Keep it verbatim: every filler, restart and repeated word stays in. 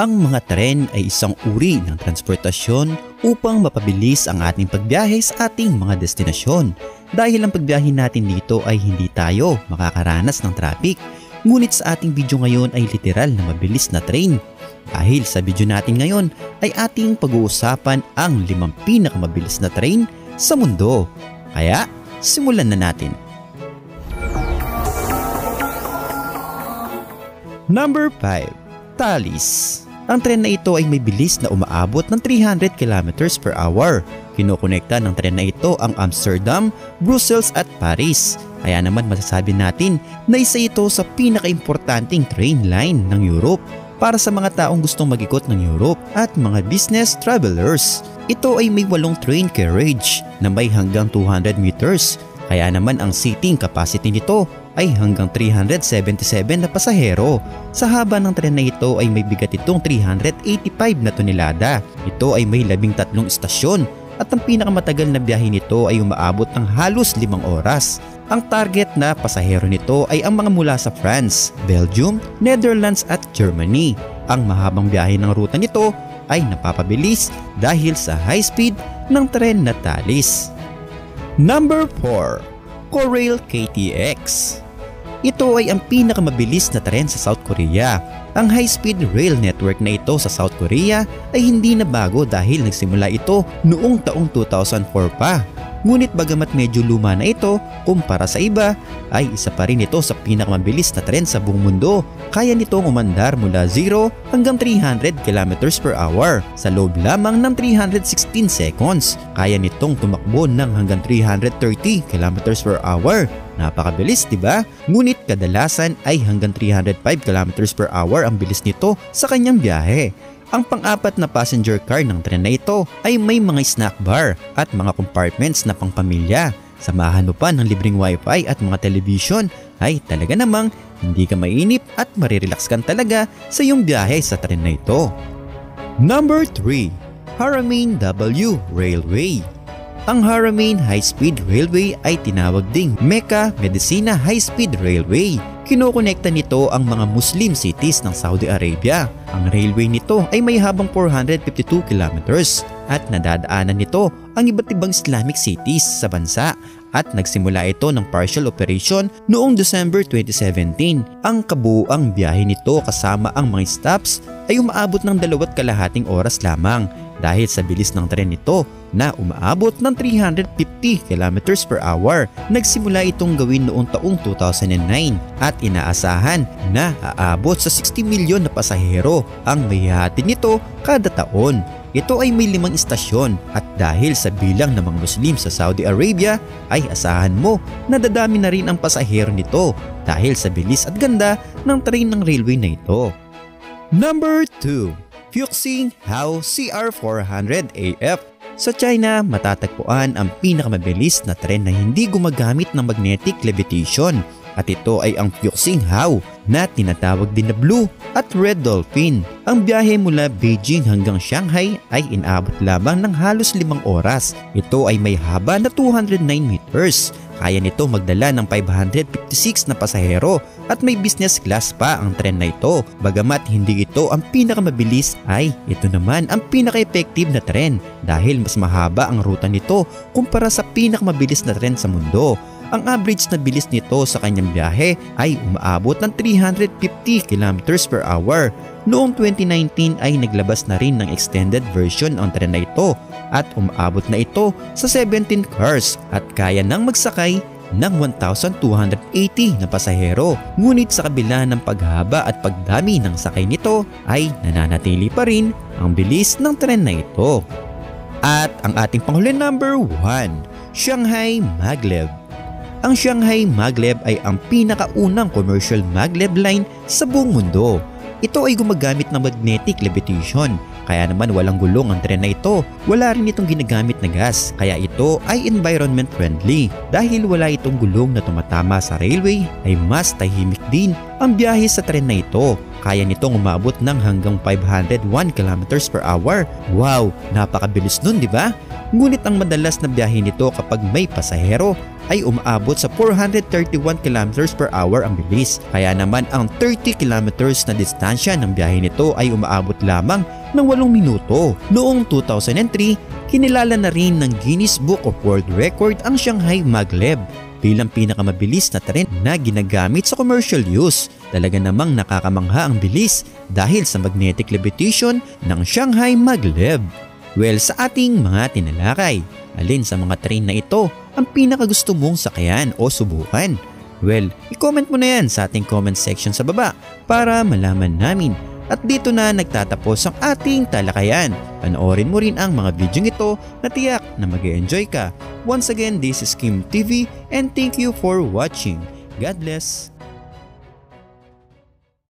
Ang mga tren ay isang uri ng transportasyon upang mapabilis ang ating pagbiyahe sa ating mga destinasyon. Dahil ang pagbiyahe natin dito ay hindi tayo makakaranas ng traffic. Ngunit sa ating video ngayon ay literal na mabilis na train. Dahil sa video natin ngayon ay ating pag-uusapan ang limang pinakamabilis na train sa mundo. Kaya simulan na natin. Number five. Thalys. Ang tren na ito ay may bilis na umaabot ng three hundred kilometers per hour. Kinokonekta ng tren na ito ang Amsterdam, Brussels at Paris. Kaya naman masasabi natin na isa ito sa pinaka-importanting train line ng Europe para sa mga taong gustong mag-ikot ng Europe at mga business travelers. Ito ay may walong train carriage na may hanggang two hundred meters. Kaya naman ang seating capacity nito ay hanggang three hundred seventy-seven na pasahero. Sa haba ng tren na ito ay may bigat itong three hundred eighty-five na tonelada. Ito ay may labing tatlong istasyon at ang pinakamatagal na biyahe nito ay umaabot ng halos limang oras. Ang target na pasahero nito ay ang mga mula sa France, Belgium, Netherlands at Germany. Ang mahabang biyahe ng ruta nito ay napapabilis dahil sa high speed ng tren na Thalys. Number four. Korail K T X. Ito ay ang pinakamabilis na tren sa South Korea. Ang high-speed rail network na ito sa South Korea ay hindi na bago dahil nagsimula ito noong taong two thousand four pa. Ngunit bagamat medyo luma na ito kumpara sa iba, ay isa pa rin ito sa pinakamabilis na tren sa buong mundo. Kaya nitong umandar mula zero hanggang three hundred kilometers per hour sa loob lamang ng three hundred sixteen seconds. Kaya nitong tumakbo ng hanggang three hundred thirty kilometers per hour. Napakabilis, diba? Ngunit kadalasan ay hanggang three hundred five kilometers per hour ang bilis nito sa kanyang biyahe. Ang pang-apat na passenger car ng tren na ito ay may mga snack bar at mga compartments na pangpamilya. Samahan mo pa ng libreng wifi at mga television ay talaga namang hindi ka mainip at marirelax ka talaga sa iyong biyahe sa tren na ito. Number three. Haramain W Railway. Ang Haramain High-Speed Railway ay tinawag ding Mecca Medicina High-Speed Railway. Kinokonekta nito ang mga Muslim cities ng Saudi Arabia. Ang railway nito ay may habang four hundred fifty-two kilometers at nadadaanan nito ang iba't ibang Islamic cities sa bansa at nagsimula ito ng partial operation noong December twenty seventeen. Ang kabuuang biyahe nito kasama ang mga stops ay umaabot ng dalawat kalahating oras lamang dahil sa bilis ng tren nito na umaabot ng three hundred fifty kilometers per hour. Nagsimula itong gawin noong taong two thousand nine at inaasahan na aabot sa sixty milyon na pasahero ang mahihatid nito kada taon. Ito ay may limang istasyon at dahil sa bilang ng mga Muslim sa Saudi Arabia ay asahan mo na dadami na rin ang pasahero nito dahil sa bilis at ganda ng train ng railway na ito. Number two. Fuxing Hao C R four hundred A F. Sa China, matatagpuan ang pinakamabilis na tren na hindi gumagamit ng magnetic levitation at ito ay ang Fuxing Hao na tinatawag din na Blue at Red Dolphin. Ang biyahe mula Beijing hanggang Shanghai ay inabot lamang ng halos limang oras. Ito ay may haba na two hundred nine meters. Kaya nito magdala ng five hundred fifty-six na pasahero at may business class pa ang tren na ito. Bagamat hindi ito ang pinakamabilis ay ito naman ang pinaka-effective na tren dahil mas mahaba ang ruta nito kumpara sa pinakamabilis na tren sa mundo. Ang average na bilis nito sa kanyang biyahe ay umaabot ng three hundred fifty kilometers per hour. Noong twenty nineteen ay naglabas na rin ng extended version ang tren na ito at umaabot na ito sa seventeen cars at kaya nang magsakay ng one thousand two hundred eighty na pasahero. Ngunit sa kabila ng paghaba at pagdami ng sakay nito ay nananatili pa rin ang bilis ng tren na ito. At ang ating panghuli number one, Shanghai Maglev. Ang Shanghai Maglev ay ang pinakaunang commercial maglev line sa buong mundo. Ito ay gumagamit ng magnetic levitation, kaya naman walang gulong ang tren na ito. Wala rin itong ginagamit na gas, kaya ito ay environment friendly. Dahil wala itong gulong na tumatama sa railway, ay mas tahimik din ang biyahe sa tren na ito. Kaya nitong umabot ng hanggang five hundred one kilometers per hour. Wow, napakabilis nun, di ba? Ngunit ang madalas na biyahe nito kapag may pasahero ay umaabot sa four hundred thirty-one kilometers per hour ang bilis. Kaya naman ang thirty kilometers na distansya ng biyahe nito ay umaabot lamang ng walong minuto. Noong two thousand three, kinilala na rin ng Guinness Book of World Record ang Shanghai Maglev bilang pinakamabilis na tren na ginagamit sa commercial use. Talaga namang nakakamangha ang bilis dahil sa magnetic levitation ng Shanghai Maglev. Well, sa ating mga tinalakay, alin sa mga train na ito ang pinakagusto mong sakayan o subukan? Well, i-comment mo na yan sa ating comment section sa baba para malaman namin. At dito na nagtatapos ang ating talakayan. Panoorin mo rin ang mga video ito na tiyak na mag-e-enjoy ka. Once again, this is Kim T V and thank you for watching. God bless!